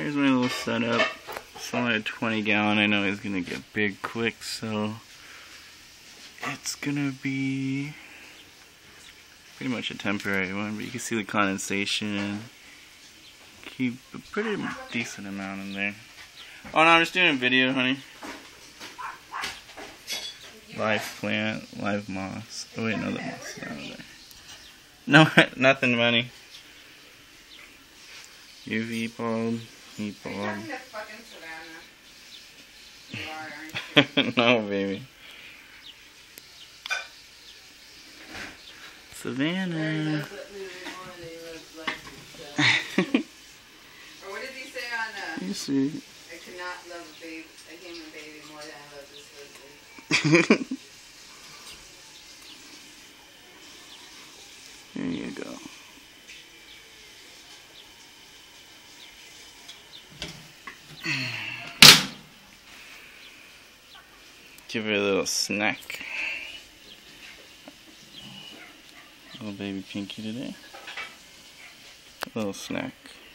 here's my little setup. It's only a 20-gallon. I know it's gonna get big quick, so it's gonna be pretty much a temporary one, but you can see the condensation. Keep a pretty decent amount in there. Oh no, I'm just doing a video, honey. Live plant, live moss. Oh wait, no, the moss is not there. No, nothing, money. UV bulb, heat bulb. Are you talking to fucking Savannah? You are, aren't you? No, baby. Savannah. Or what did he say on You see. I could not love a human baby more than I love this lizard. There you go. Give her a little snack. Little baby Pinky today. A little snack.